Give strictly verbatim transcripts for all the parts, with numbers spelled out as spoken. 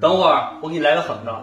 等会儿我给你来个狠的。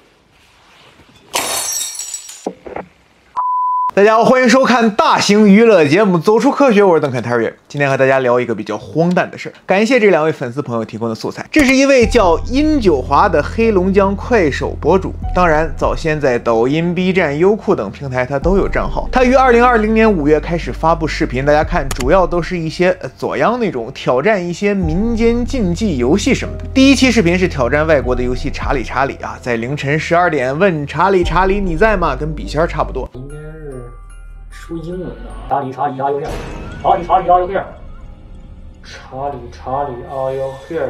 大家好，欢迎收看大型娱乐节目《走出科学》，我是邓肯泰瑞。今天和大家聊一个比较荒诞的事儿，感谢这两位粉丝朋友提供的素材。这是一位叫殷九华的黑龙江快手博主，当然早先在抖音、B 站、优酷等平台他都有账号。他于二零二零年五月开始发布视频，大家看，主要都是一些呃左央那种挑战一些民间竞技游戏什么的。第一期视频是挑战外国的游戏查理查理啊，在凌晨十二点问查理查理你在吗？跟笔仙差不多。 应该是说英文的。查理查理 Are you here？ 查理查理 Are you here？ 查理查理 Are you here？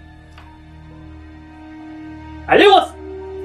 哎呦我！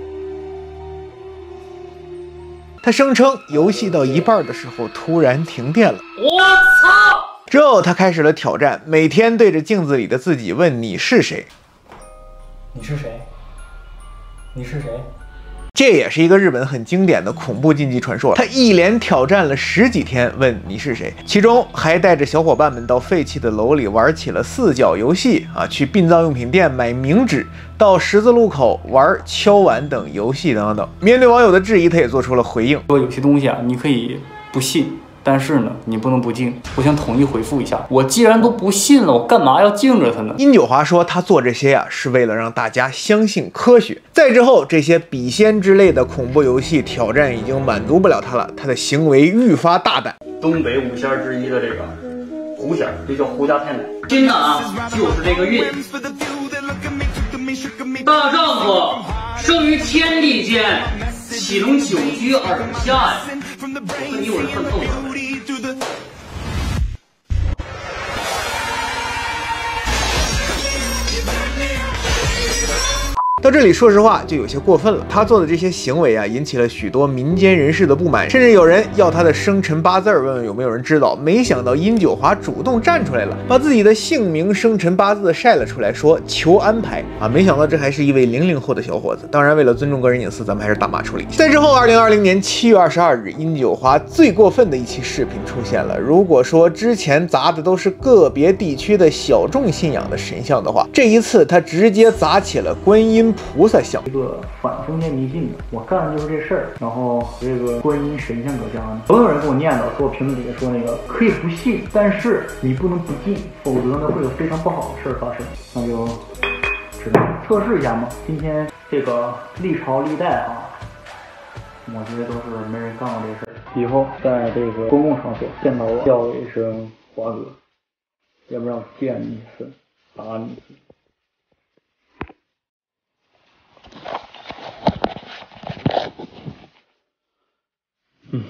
他声称游戏到一半的时候突然停电了。 我操！ 之后他开始了挑战，每天对着镜子里的自己问你是谁？ 你是谁？你是谁？ 这也是一个日本很经典的恐怖竞技传说了。他一连挑战了十几天，问你是谁，其中还带着小伙伴们到废弃的楼里玩起了四角游戏啊，去殡葬用品店买冥纸，到十字路口玩敲碗等游戏等等。面对网友的质疑，他也做出了回应， 说有些东西啊，你可以不信，但是呢，你不能不敬。我想统一回复一下，我既然都不信了，我干嘛要敬着他呢？ 殷九华说，他做这些啊，是为了让大家相信科学。再之后，这些笔仙之类的恐怖游戏挑战已经满足不了他了，他的行为愈发大胆。 东北五仙之一的这个胡仙，这叫胡家太奶。今呢啊，就是这个运。大丈夫生于天地间，岂能久居耳下呀？我跟你有人犯透了。 到这里，说实话就有些过分了。他做的这些行为啊，引起了许多民间人士的不满，甚至有人要他的生辰八字，问问有没有人知道。没想到殷九华主动站出来了，把自己的姓名、生辰八字晒了出来，说求安排啊！没想到这还是一位零零后的小伙子。当然，为了尊重个人隐私，咱们还是大骂处理。在之后，二零二零年七月二十二日，殷九华最过分的一期视频出现了。如果说之前砸的都是个别地区的小众信仰的神像的话，这一次他直接砸起了观音菩萨像， 一个反封建迷信的，我干的就是这事儿。然后这个观音神像搁家呢，总有人给我念叨说，评论里说那个可以不信，但是你不能不敬，否则呢会有非常不好的事儿发生。那就只能测试一下嘛。今天这个历朝历代啊，我觉得都是没人干过这事儿。以后在这个公共场所见到我，叫我一声华哥，要不然我见你一次打你一次。嗯。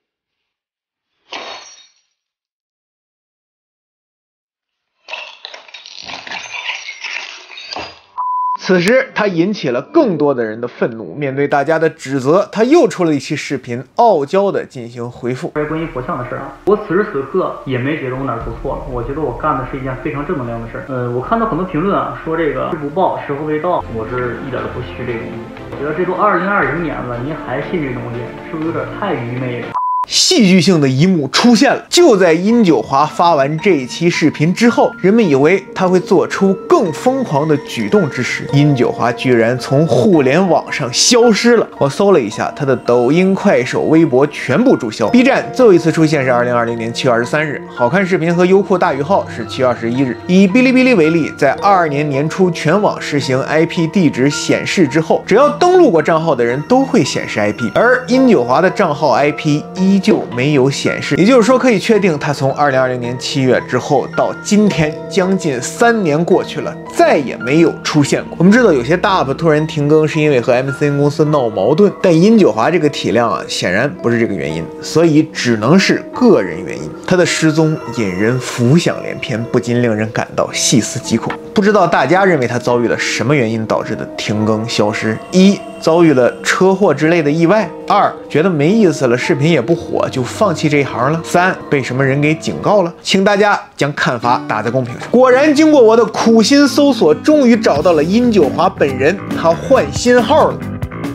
此时，他引起了更多的人的愤怒。面对大家的指责，他又出了一期视频，傲娇的进行回复。 关于观音佛像的事啊，我此时此刻也没觉得我哪儿做错了，我觉得我干的是一件非常正能量的事儿。呃，我看到很多评论啊，说这个时不报，时候未到，我是一点都不虚这个东西。我觉得这都二零二零年了，您还信这东西，是不是有点太愚昧了？ 戏剧性的一幕出现了，就在殷九华发完这一期视频之后，人们以为他会做出更疯狂的举动之时，殷九华居然从互联网上消失了。我搜了一下，他的抖音、快手、微博全部注销。B 站最后一次出现是二零二零年七月二十三日，好看视频和优酷大宇号是七月二十一日。以哔哩哔哩为例，在二二年年初全网实行 I P 地址显示之后，只要登录过账号的人都会显示 I P， 而殷九华的账号 I P 依旧没有显示，也就是说可以确定他从二零二零年七月之后到今天将近三年过去了，再也没有出现过。我们知道有些大 U P 突然停更是因为和 M C N 公司闹矛盾，但殷九华这个体量啊，显然不是这个原因，所以只能是个人原因。他的失踪引人浮想联翩，不禁令人感到细思极恐。不知道大家认为他遭遇了什么原因导致的停更消失？一、遭遇了车祸之类的意外；二、觉得没意思了，视频也不火，就放弃这一行了；三、被什么人给警告了。请大家将看法打在公屏上。果然，经过我的苦心搜索，终于找到了殷九华本人，他换新号了。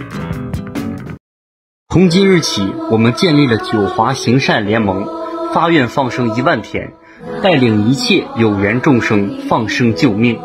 从今日起，我们建立了九华行善联盟，发愿放生一万天，带领一切有缘众生放生救命。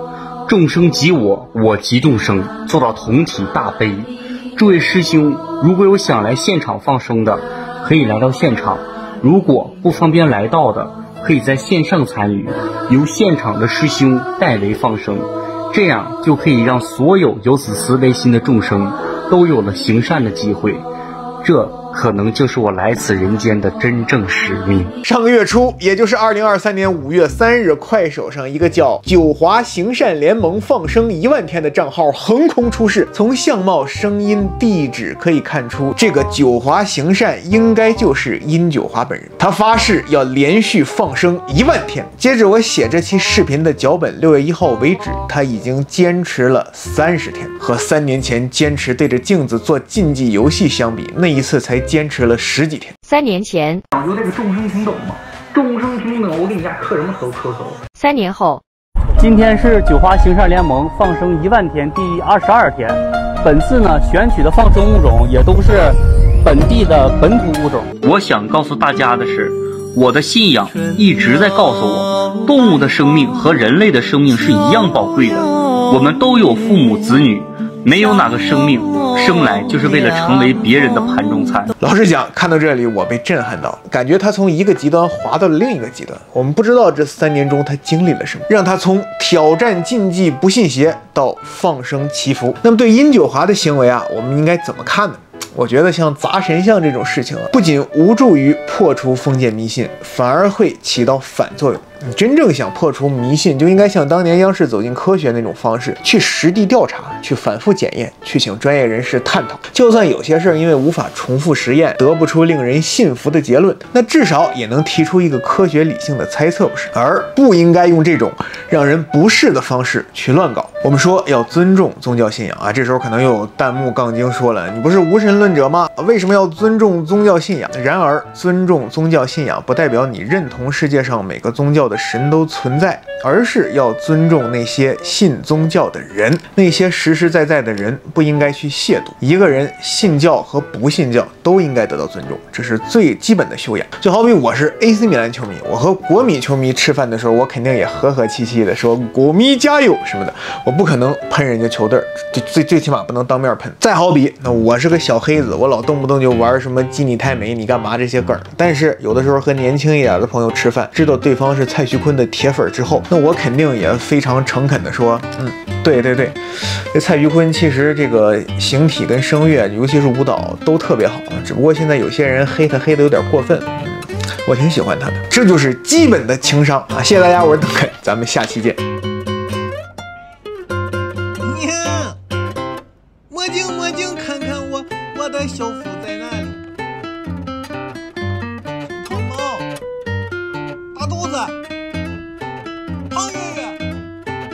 众生即我，我即众生，做到同体大悲。诸位师兄，如果有想来现场放生的，可以来到现场；如果不方便来到的，可以在线上参与，由现场的师兄代为放生，这样就可以让所有有此慈悲心的众生都有了行善的机会。这可能就是我来此人间的真正使命。 上个月初，也就是二零二三年五月三日，快手上一个叫九华行善联盟放生一万天的账号横空出世。从相貌、声音、地址可以看出，这个九华行善应该就是殷九华本人。他发誓要连续放生一万天。截止我写这期视频的脚本六月一号为止，他已经坚持了三十天，和三年前坚持对着镜子做竞技游戏相比，那一次才坚持了十几天。 三年前， 讲究这个众生平等嘛，众生平等，我给你家磕什么头磕头。 三年后， 今天是九华行善联盟放生一万天第二十二天。本次呢选取的放生物种也都是本地的本土物种。 我想告诉大家的是，我的信仰一直在告诉我，动物的生命和人类的生命是一样宝贵的。我们都有父母子女，没有哪个生命生来就是为了成为别人的盘中餐。 老实讲，看到这里我被震撼到，感觉他从一个极端滑到了另一个极端。我们不知道这三年中他经历了什么，让他从挑战禁忌不信邪到放生祈福。那么对殷九华的行为啊，我们应该怎么看呢？我觉得像砸神像这种事情啊，不仅无助于破除封建迷信，反而会起到反作用。你真正想破除迷信，就应该像当年央视走进科学那种方式，去实地调查，去反复检验，去请专业人士探讨。就算有些事儿因为无法重复实验，得不出令人信服的结论，那至少也能提出一个科学理性的猜测，不是？而不应该用这种让人不适的方式去乱搞。我们说要尊重宗教信仰啊，这时候可能又有弹幕杠精说了，你不是无神论者吗？为什么要尊重宗教信仰？然而，尊重宗教信仰不代表你认同世界上每个宗教的神都存在，而是要尊重那些信宗教的人，那些实实在在的人不应该去亵渎。一个人信教和不信教都应该得到尊重，这是最基本的修养。就好比我是 A C 米兰球迷，我和国米球迷吃饭的时候，我肯定也和和气气的说国米加油什么的，我不可能喷人家球队，最最最起码不能当面喷。再好比，那我是个小黑子，我老动不动就玩什么基你太美你干嘛这些梗，但是有的时候和年轻一点的朋友吃饭，知道对方是蔡徐坤的铁粉之后，那我肯定也非常诚恳的说，嗯，对对对，这蔡徐坤其实这个形体跟声乐，尤其是舞蹈都特别好，只不过现在有些人黑他黑的有点过分，嗯，我挺喜欢他的，这就是基本的情商啊！谢谢大家，我是邓肯，咱们下期见。 魔镜魔镜，看看我，我的小腹在哪里？胖猫，大肚子，胖月月，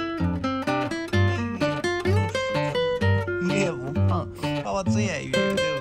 月月不胖，把我最爱月月。